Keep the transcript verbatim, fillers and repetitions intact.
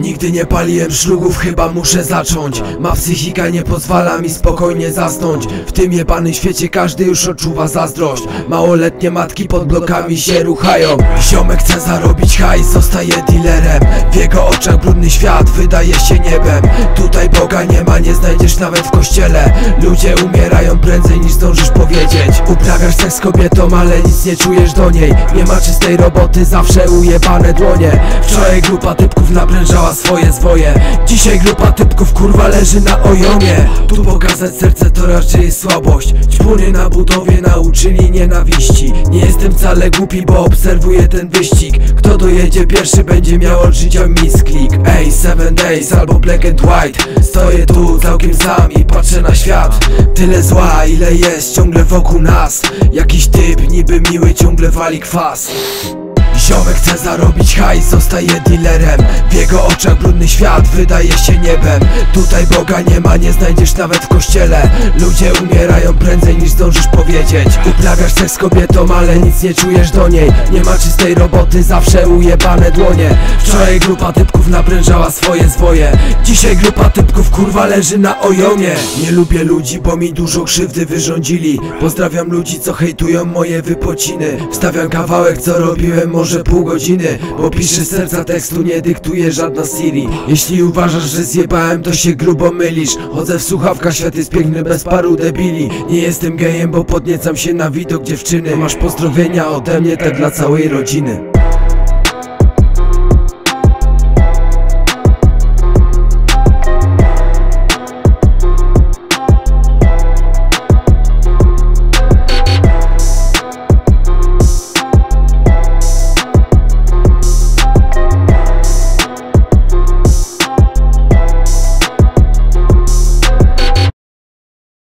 Nigdy nie paliłem szlugów, chyba muszę zacząć. Ma psychika nie pozwala mi spokojnie zasnąć. W tym jebanym świecie każdy już odczuwa zazdrość. Małoletnie matki pod blokami się ruchają. Ziomek chce zarobić hajs, zostaje dealerem. W jego oczach brudny świat wydaje się niebem. Tutaj Boga nie ma, nie znajdziesz nawet w kościele. Ludzie umierają prędzej niż zdążysz powiedzieć. Uprawiasz seks z kobietą, ale nic nie czujesz do niej. Nie ma czystej roboty, zawsze ujebane dłonie. Wczoraj grupa typków naprężała swoje zwoje. Dzisiaj grupa typków kurwa leży na ojomie. Tu pokazać serce to raczej jest słabość. Ćpuny na budowie nauczyli nienawiści. Nie jestem wcale głupi, bo obserwuję ten wyścig. Kto dojedzie pierwszy będzie miał od życia misklik. Ej, Seven Days albo Black and White. Stoję tu całkiem sam i patrzę na świat. Tyle zła ile jest ciągle wokół nas. Jakiś typ niby miły ciągle wali kwas. Ziomek chce zarobić hajs, zostaje dealerem. W jego oczach brudny świat wydaje się niebem. Tutaj Boga nie ma, nie znajdziesz nawet w kościele. Ludzie umierają prędzej niż zdążysz powiedzieć. Uprawiasz seks z kobietą, ale nic nie czujesz do niej. Nie ma czystej roboty, zawsze ujebane dłonie. Wczoraj grupa typków naprężała swoje zwoje. Dzisiaj grupa typków kurwa leży na ojomie. Nie lubię ludzi, bo mi dużo krzywdy wyrządzili. Pozdrawiam ludzi, co hejtują moje wypociny. Wstawiam kawałek, co robiłem może pół godziny, bo piszę z serca tekstu, nie dyktuje żadna Siri. Jeśli uważasz, że zjebałem, to się grubo mylisz. Chodzę w słuchawkach, świat jest piękny bez paru debili. Nie jestem gejem, bo podniecam się na widok dziewczyny. Masz pozdrowienia ode mnie, tak dla całej rodziny.